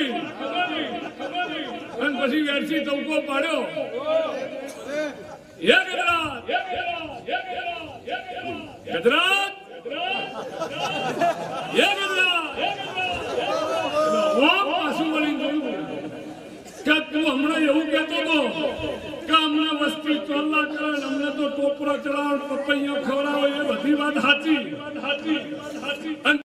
નહીં અને પછી વેરસી ચૌકો પાડ્યો ગુજરાત પાછું વળી જોયું કે તું હમણાં એવું કહેતો હતો કે અમને વસ્તી ચોલ્લા કરે અમને તો ટોપરો ચડાવ પપૈયા ખવડાવો એ બધી વાત સાચી